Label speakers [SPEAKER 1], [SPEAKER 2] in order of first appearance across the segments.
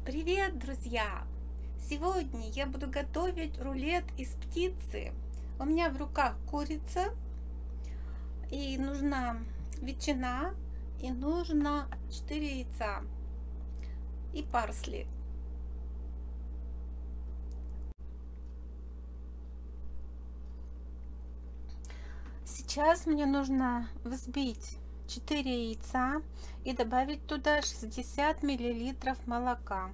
[SPEAKER 1] Привет, друзья! Сегодня я буду готовить рулет из птицы. У меня в руках курица, и нужна ветчина, и нужно 4 яйца и парсли. Сейчас мне нужно взбить 4 яйца и добавить туда 60 миллилитров молока.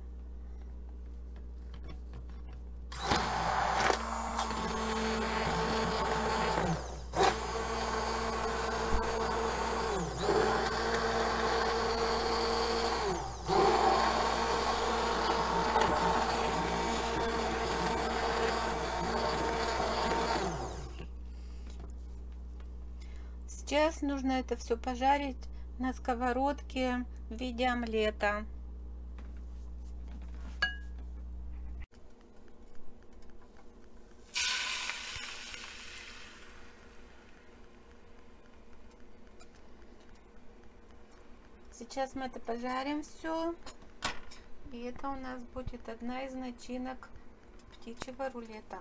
[SPEAKER 1] Сейчас нужно это все пожарить на сковородке в виде омлета. Сейчас мы это пожарим все, и это у нас будет одна из начинок птичьего рулета.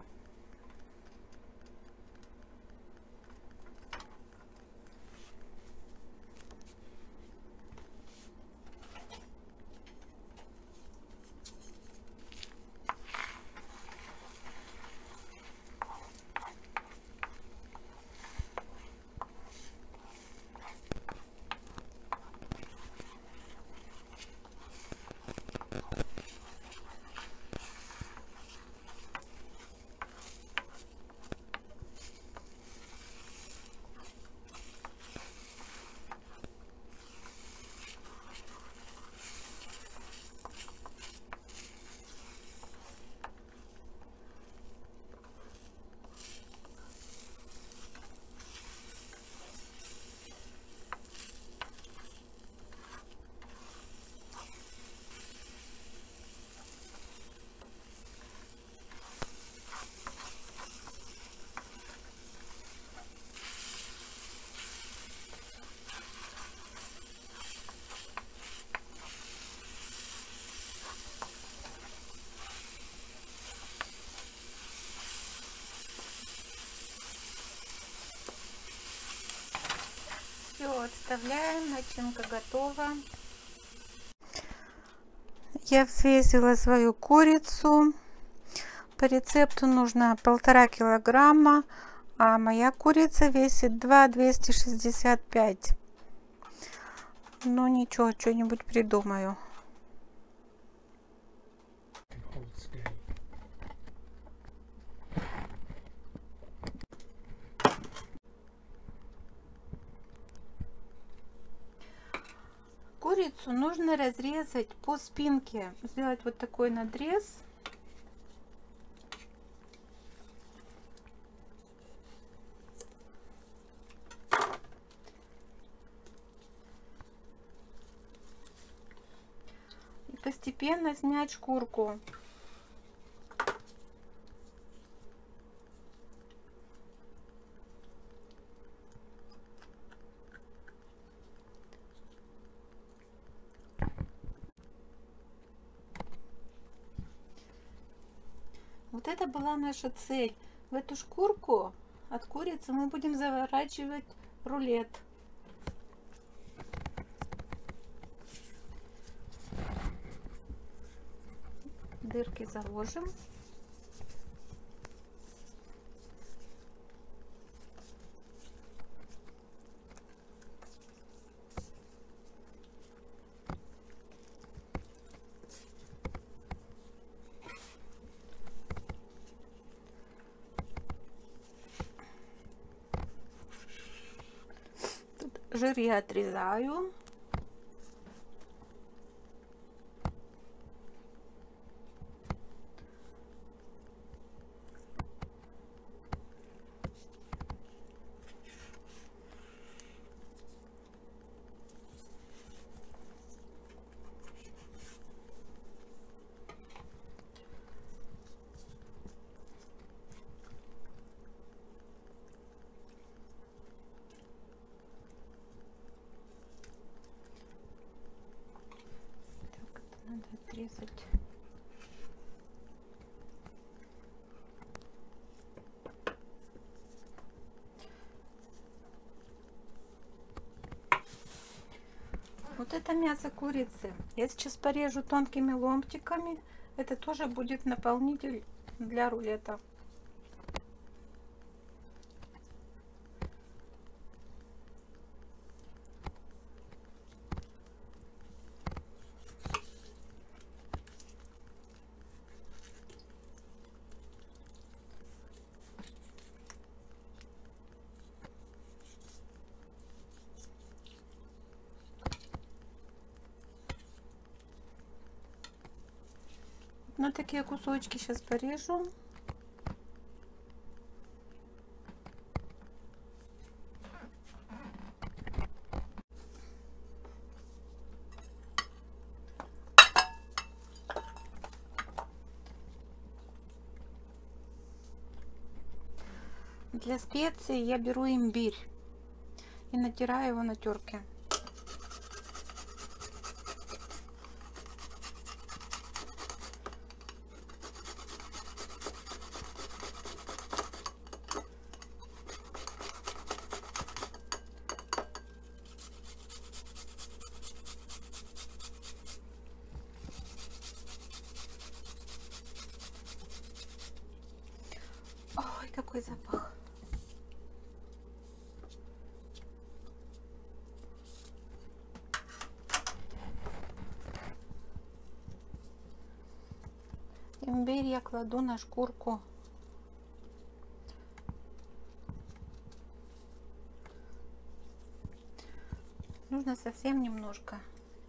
[SPEAKER 1] Все, отставляем, начинка готова. Я взвесила свою курицу. По рецепту нужно 1,5 килограмма, а моя курица весит 265. Ну ничего, что-нибудь придумаю. Курицу нужно разрезать по спинке, сделать вот такой надрез. И постепенно снять шкурку. Вот это была наша цель. В эту шкурку от курицы мы будем заворачивать рулет. Дырки заложим. Жир я отрезаю. Так, это надо отрезать. Вот это мясо курицы. Я сейчас порежу тонкими ломтиками. Это тоже будет наполнитель для рулета. На такие кусочки сейчас порежу. Для специй я беру имбирь и натираю его на терке. Ой, какой запах! Имбирь я кладу на шкурку. Нужно совсем немножко.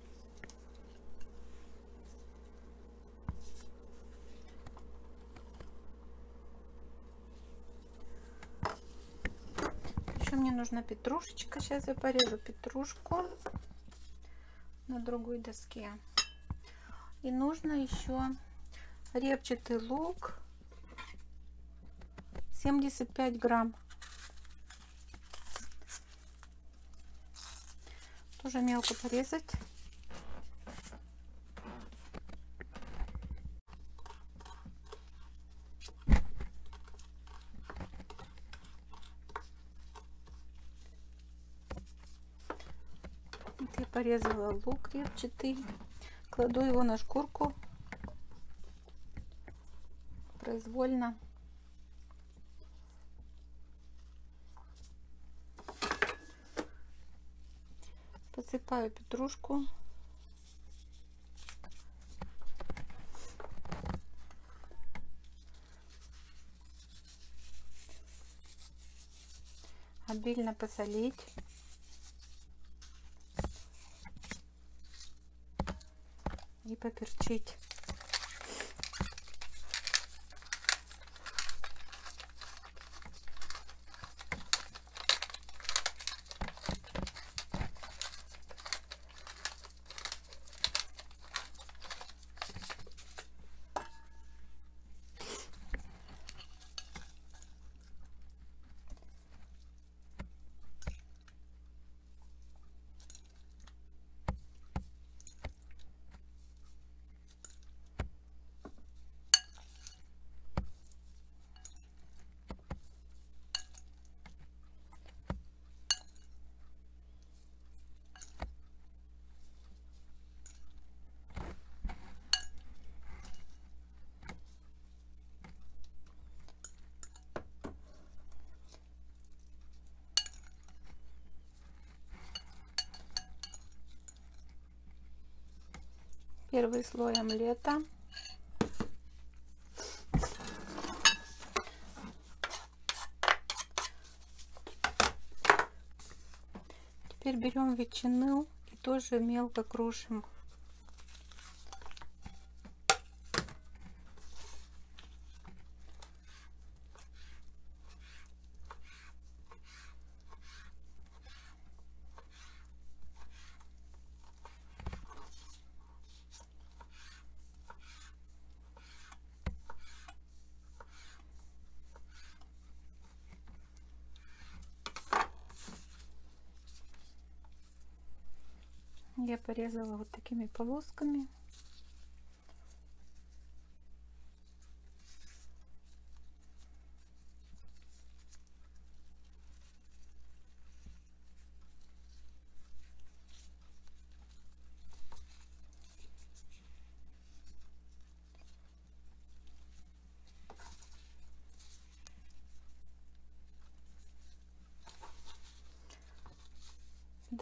[SPEAKER 1] Еще мне нужна петрушечка. Сейчас я порежу петрушку на другой доске. И нужно еще репчатый лук 75 грамм. Тоже мелко порезать. Вот я порезала лук репчатый. Кладу его на шкурку произвольно. Посыпаю петрушку. Обильно посолить. И поперчить. Первый слой омлета. Теперь берем ветчину и тоже мелко крушим. Я порезала вот такими полосками.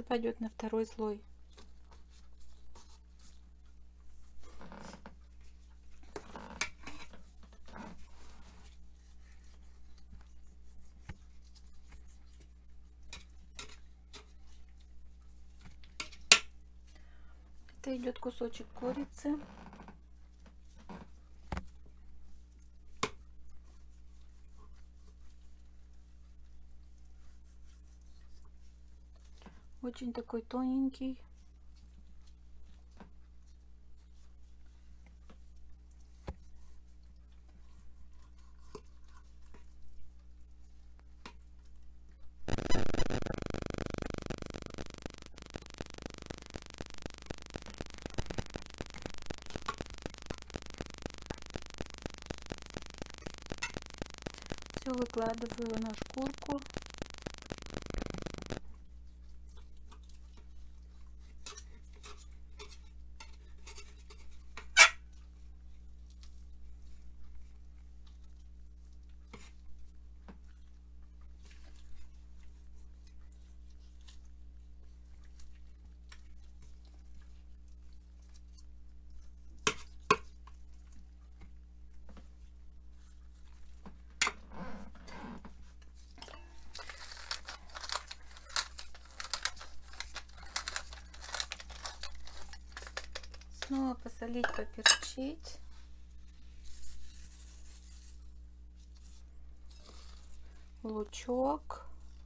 [SPEAKER 1] пойдет на второй слой. Это идет кусочек курицы. Очень такой тоненький. Все выкладываю на шкурку. Снова посолить, поперчить. Лучок.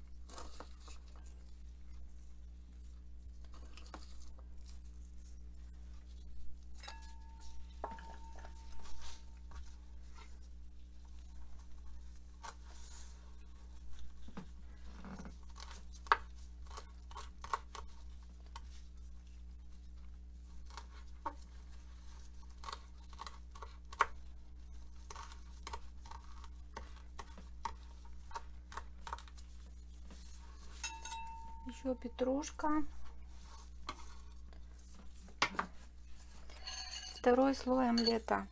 [SPEAKER 1] Еще петрушка. Второй слой омлета.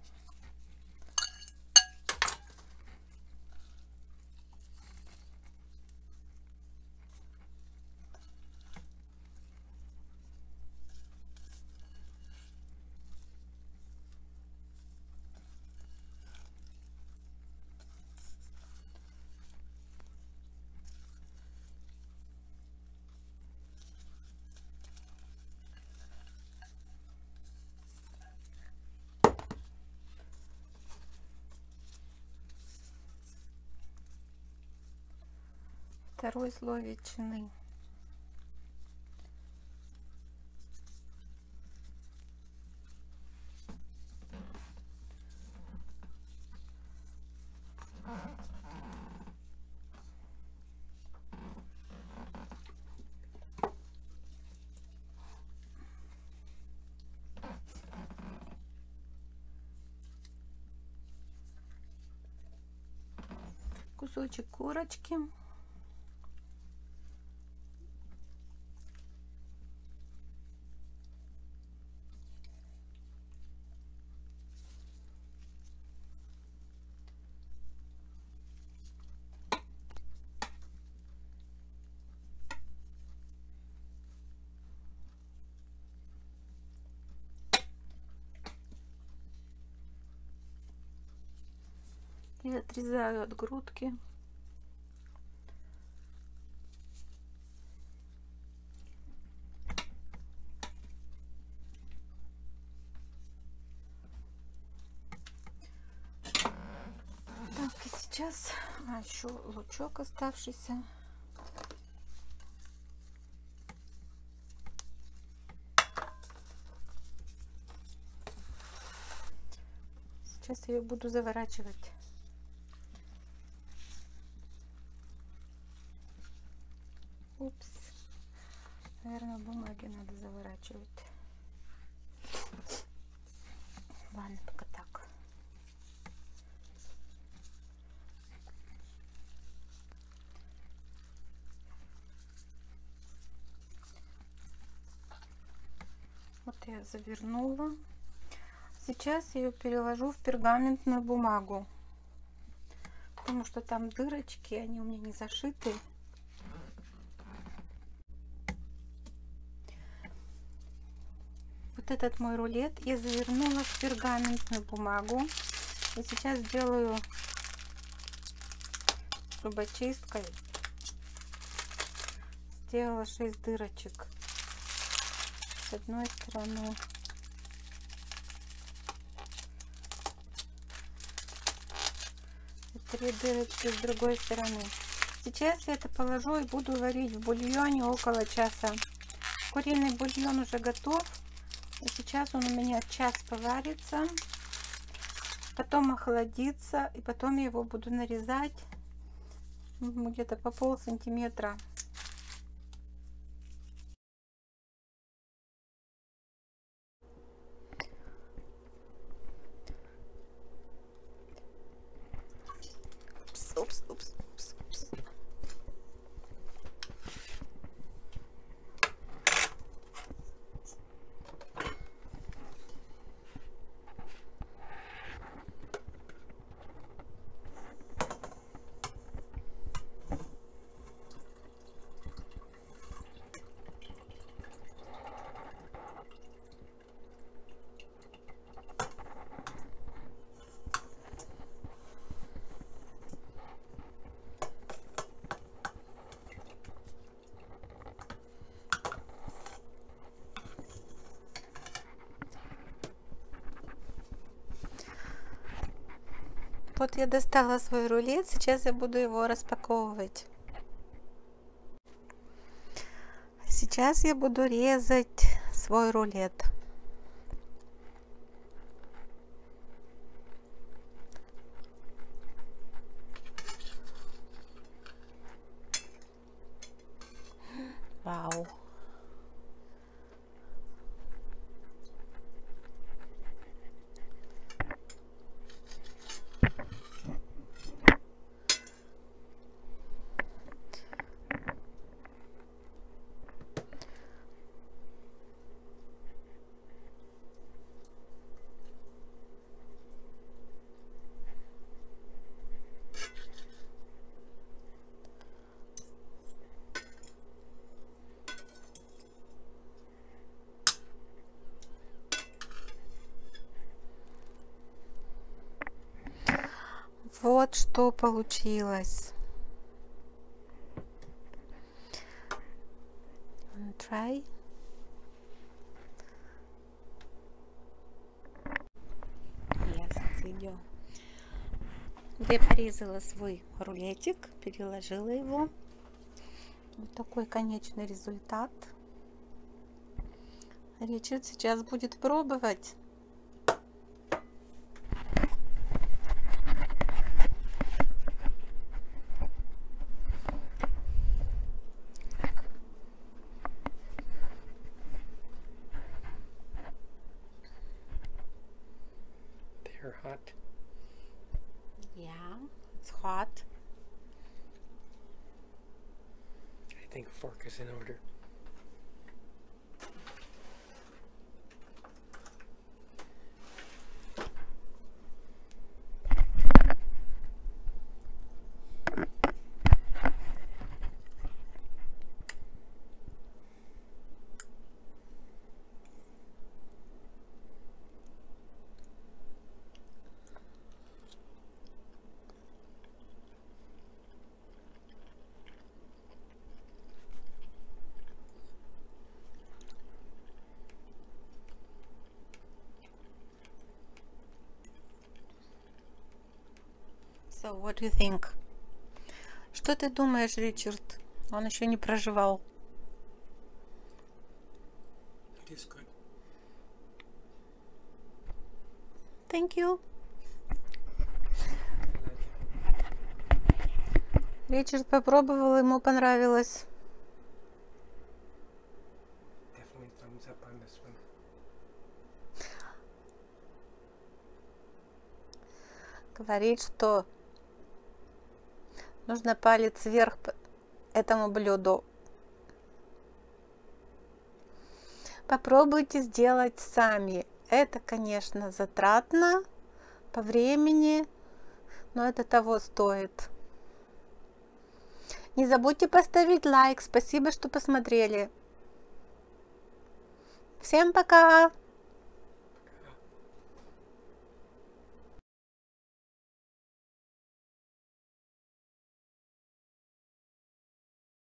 [SPEAKER 1] Второй слой ветчины. Кусочек курочки. И отрезаю от грудки. Так, и сейчас еще лучок оставшийся. Сейчас я ее буду заворачивать. Упс. Наверное, бумаги надо заворачивать. Ладно, пока так. Вот я завернула. Сейчас я ее переложу в пергаментную бумагу, потому что там дырочки, они у меня не зашиты. Вот этот мой рулет я завернула в пергаментную бумагу. И сейчас сделаю зубочисткой. Сделала 6 дырочек с одной стороны. И 3 дырочки с другой стороны. Сейчас я это положу и буду варить в бульоне около часа. Куриный бульон уже готов. И сейчас он у меня час поварится. Потом охладится. И потом я его буду нарезать где-то по полсантиметра. Упс, упс, упс, упс. Вот я достала свой рулет, сейчас я буду его распаковывать. Сейчас я буду резать свой рулет. Вау. Вот что получилось. Try. Yes, видео. Я порезала свой рулетик, переложила его. Вот такой конечный результат. Ричард сейчас будет пробовать.
[SPEAKER 2] They're hot.
[SPEAKER 1] Yeah, it's hot.
[SPEAKER 2] I think fork is in order.
[SPEAKER 1] So, what do you think? Что ты думаешь, Ричард? Он еще не проживал.
[SPEAKER 2] It is good.
[SPEAKER 1] Thank you.
[SPEAKER 2] I like it.
[SPEAKER 1] Ричард попробовал, ему понравилось.
[SPEAKER 2] Definitely thumbs up on this one.
[SPEAKER 1] Говорит, что нужно палец вверх этому блюду. Попробуйте сделать сами. Это, конечно, затратно по времени, но это того стоит. Не забудьте поставить лайк. Спасибо, что посмотрели. Всем пока!